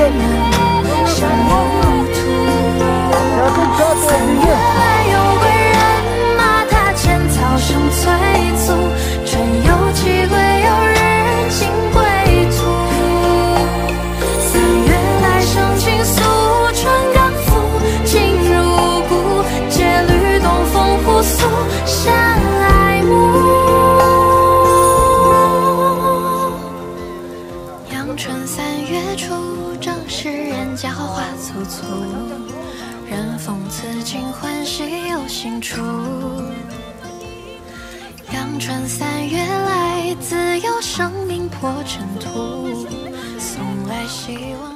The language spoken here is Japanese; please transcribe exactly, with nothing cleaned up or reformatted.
能相入途。三月来有贵人马，踏千草生催促，春有几归有日进归途。三月来生情愫，春刚复尽入骨，借律东风互诉相爱慕。阳春三月初，正是人家花簇簇，人逢此景欢喜有新处。阳春三月来，自有生命破尘土，送来希望。